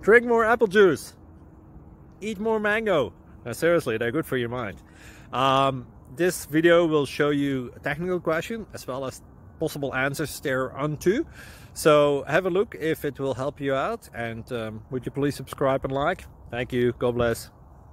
Drink more apple juice. Eat more mango. Seriously, they're good for your mind. This video will show you a technical question as well as possible answers thereunto. So have a look if it will help you out, and would you please subscribe and like? Thank you. God bless.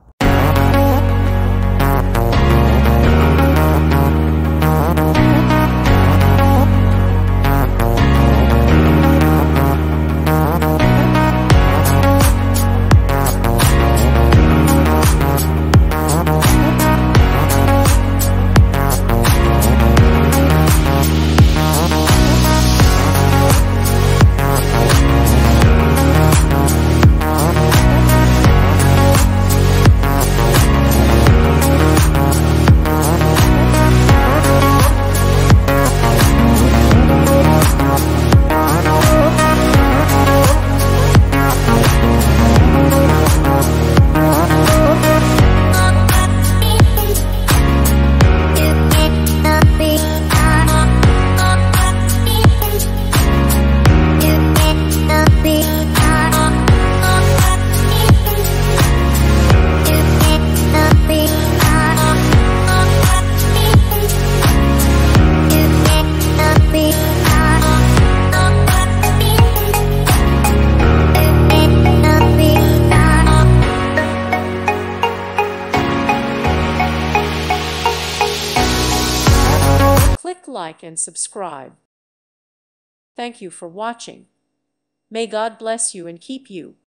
Click like and subscribe. Thank you for watching. May God bless you and keep you.